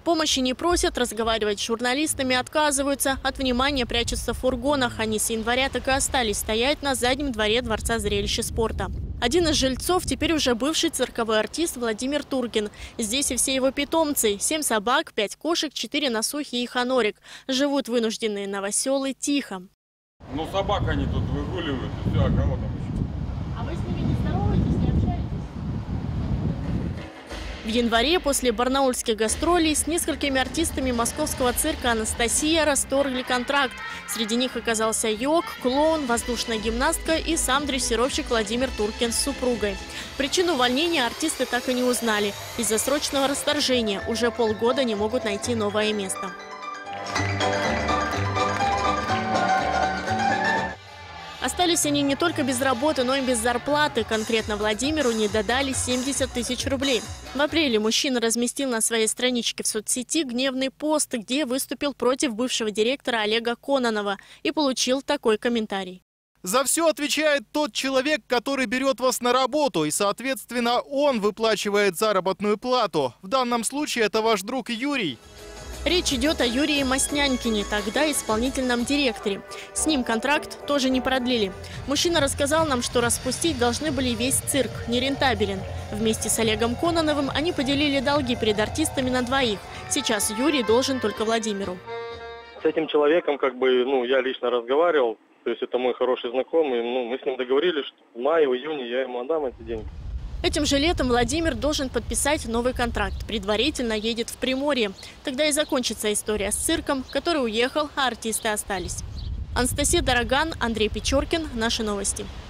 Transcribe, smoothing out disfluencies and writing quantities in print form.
помощи не просят, разговаривать с журналистами отказываются. От внимания прячутся в фургонах. Они с января так и остались стоять на заднем дворе Дворца зрелища спорта. Один из жильцов теперь уже бывший цирковой артист Владимир Туркин. Здесь и все его питомцы. 7 собак, 5 кошек, 4 носухи и ханорик. Живут вынужденные новоселы тихо. Ну, собак они тут выгуливают, и все, а кого там еще? А вы с ними не здороваетесь, не общаетесь? В январе после барнаульских гастролей с несколькими артистами московского цирка «Анастасия» расторгли контракт. Среди них оказался йог, клоун, воздушная гимнастка и сам дрессировщик Владимир Туркин с супругой. Причину увольнения артисты так и не узнали. Из-за срочного расторжения уже полгода не могут найти новое место. Остались они не только без работы, но и без зарплаты. Конкретно Владимиру не додали 70 тысяч рублей. В апреле мужчина разместил на своей страничке в соцсети гневный пост, где выступил против бывшего директора Олега Кононова и получил такой комментарий. За все отвечает тот человек, который берет вас на работу, и, соответственно, он выплачивает заработную плату. В данном случае это ваш друг Юрий. Речь идет о Юрии Маснянькине, тогда исполнительном директоре. С ним контракт тоже не продлили. Мужчина рассказал нам, что распустить должны были весь цирк, нерентабелен. Вместе с Олегом Кононовым они поделили долги перед артистами на двоих. Сейчас Юрий должен только Владимиру. С этим человеком, я лично разговаривал, то есть это мой хороший знакомый, мы с ним договорились, что в мае, в июне я ему отдам эти деньги. Этим же летом Владимир должен подписать новый контракт. Предварительно едет в Приморье. Тогда и закончится история с цирком, который уехал, а артисты остались. Анастасия Дороган, Андрей Печоркин. Наши новости.